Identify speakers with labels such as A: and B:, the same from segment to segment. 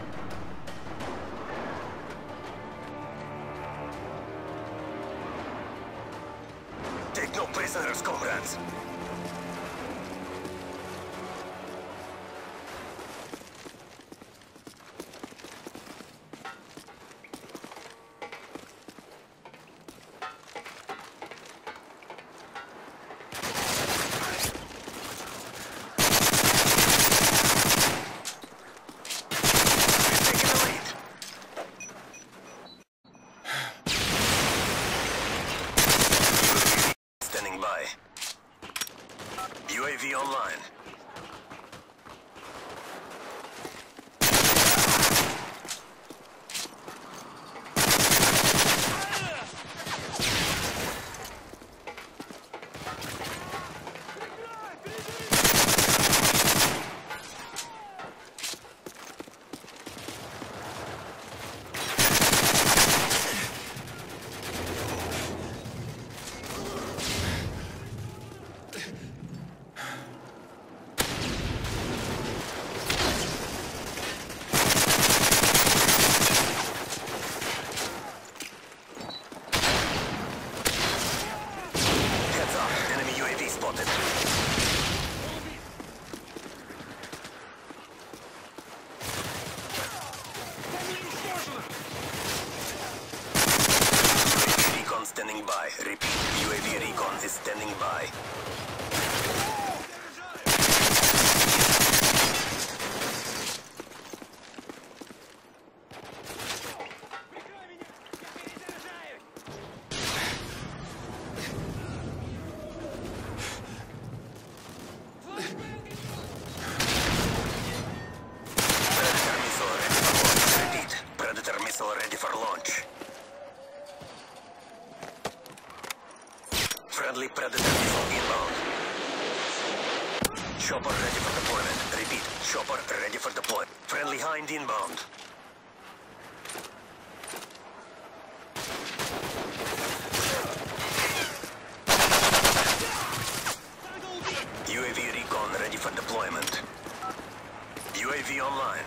A: Take no prisoners, comrades. UAV online. Standing by. Repeat. UAV recon is standing by. Predator missile ready for launch. Friendly Predator missile inbound. Chopper ready for deployment. Repeat, chopper ready for deployment. Friendly Hind inbound. UAV recon ready for deployment. UAV online.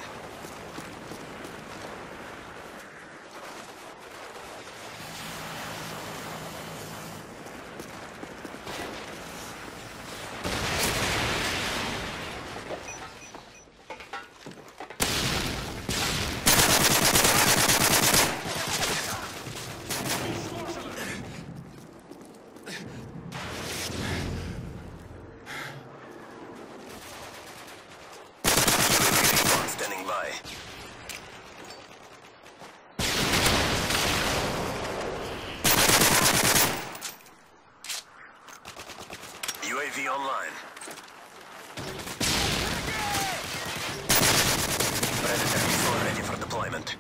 A: UAV online. Predator missile ready for deployment.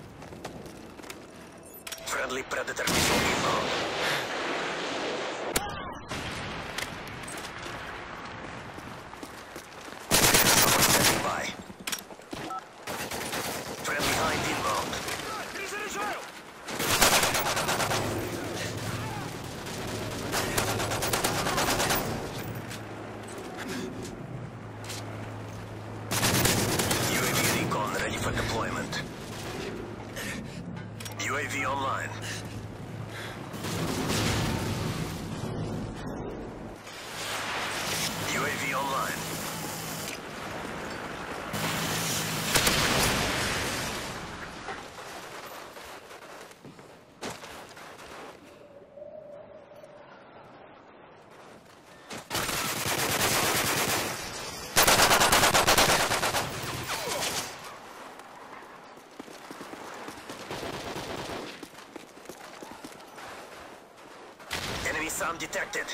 A: Friendly Predator missile inbound. Standing by. Friendly Hind inbound. Ready for deployment. UAV online. UAV online. Enemy sound detected.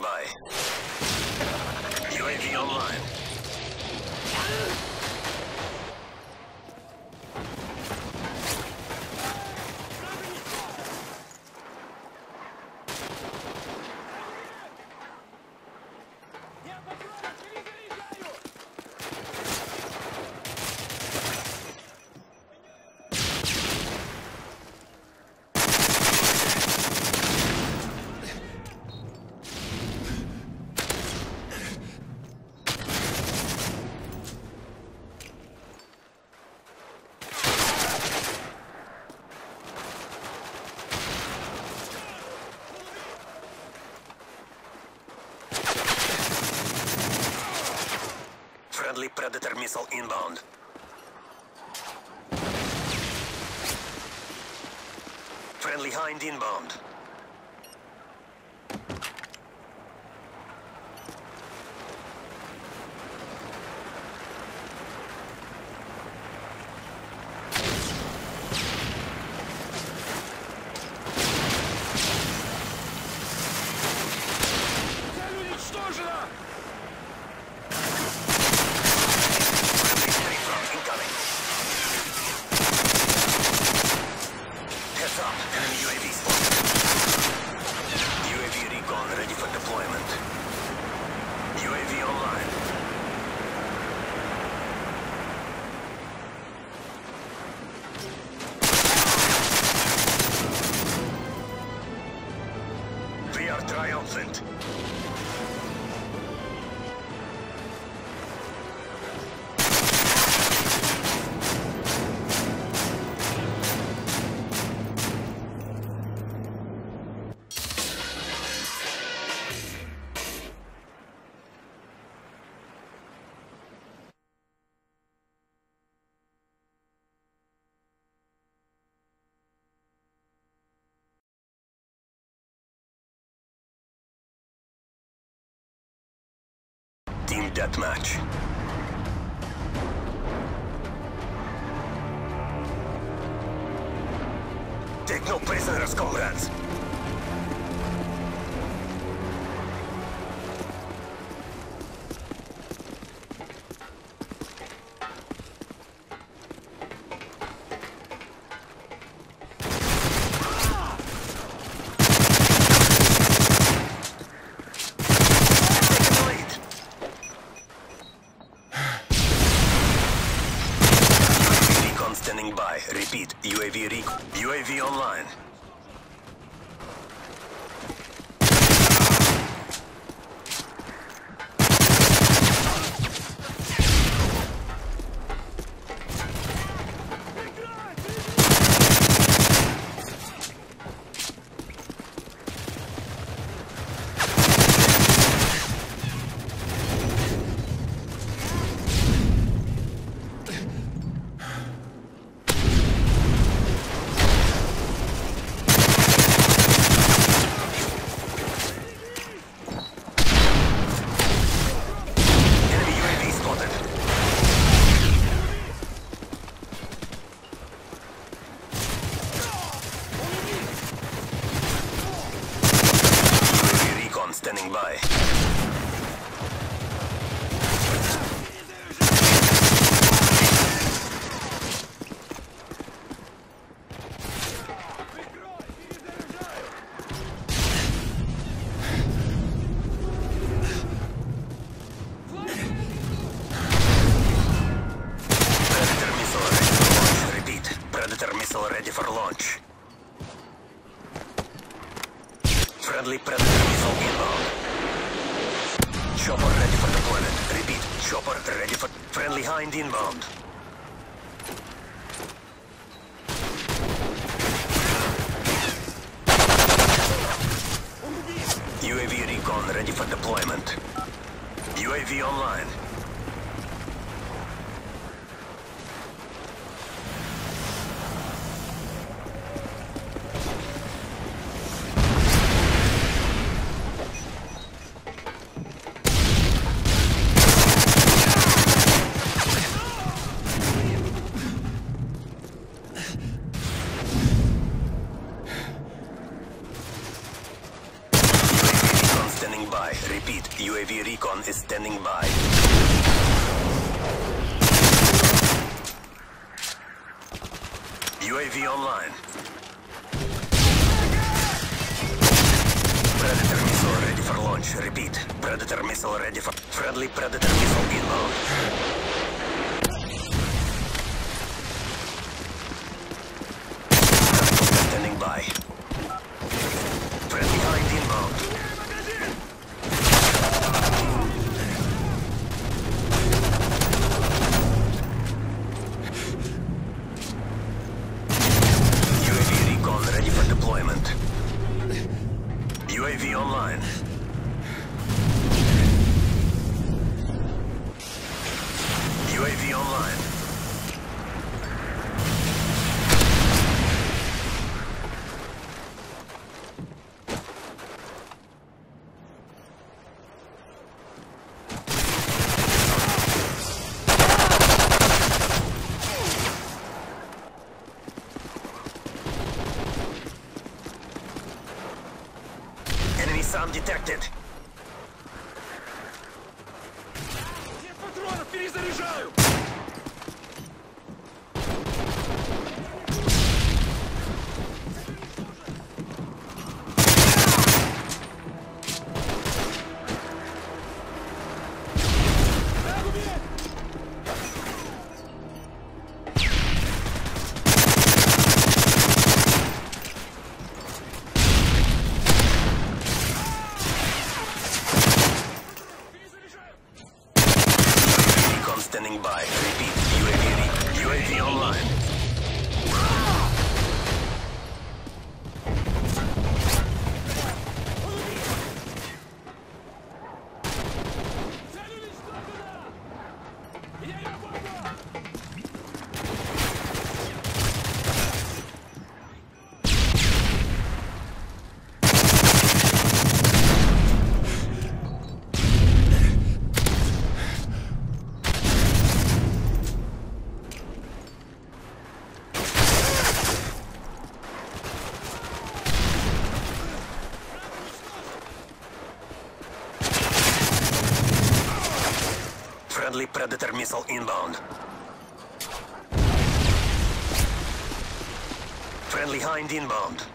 A: by. UAV online. Friendly Predator missile inbound. Friendly Hind inbound.
B: Цель уничтожена!
A: Heads up, enemy UAV spotted. UAV recon ready for deployment. UAV online. We are triumphant. Team deathmatch. Take no prisoners, comrades. Taking the lead. UAV recon standing by. Repeat, UAV recon. UAV online. Enemy UAV spotted. UAV recon standing by. Predator missile ready for launch. Repeat, Predator missile ready for launch. Friendly Predator missile inbound. Chopper ready for deployment. Repeat, chopper ready for... Friendly Hind inbound. UAV recon ready for deployment. UAV online. standing by. Repeat, UAV recon is standing by. UAV online. Predator missile ready for launch. Repeat, Predator missile ready for... Friendly Predator missile inbound. Standing by. Friendly hind inbound. UAV recon ready for deployment. UAV online. UAV online. Enemy SAM detected.
B: Нет патронов, перезаряжаю!
A: Recon standing by. Repeat, UAV online.
B: Цель уничтожена! Я ее бомбу!
A: Friendly Predator missile inbound. Friendly hind inbound.